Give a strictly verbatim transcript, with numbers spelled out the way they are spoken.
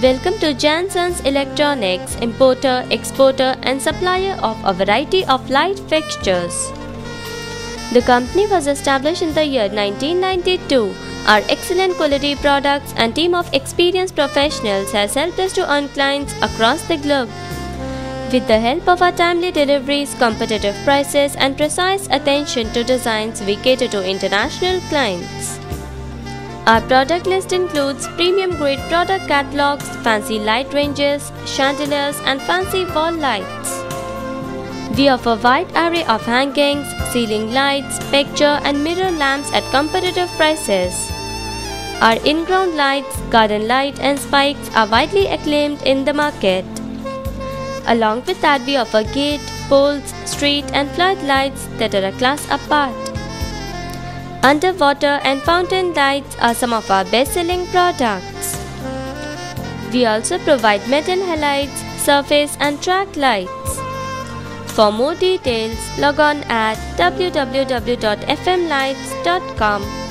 Welcome to Jain Electronics, importer, exporter and supplier of a variety of light fixtures. The company was established in the year nineteen ninety-two. Our excellent quality products and team of experienced professionals has helped us to earn clients across the globe. With the help of our timely deliveries, competitive prices and precise attention to designs, we cater to international clients. Our product list includes premium grade product catalogs, fancy light ranges, chandeliers and fancy wall lights. We offer wide array of hangings, ceiling lights, picture and mirror lamps at competitive prices. Our in-ground lights, garden light and spikes are widely acclaimed in the market. Along with that, we offer gate, poles, street and floodlights that are a class apart. Underwater and fountain lights are some of our best-selling products. We also provide metal halides, surface and track lights. For more details, log on at w w w dot f m lights dot com.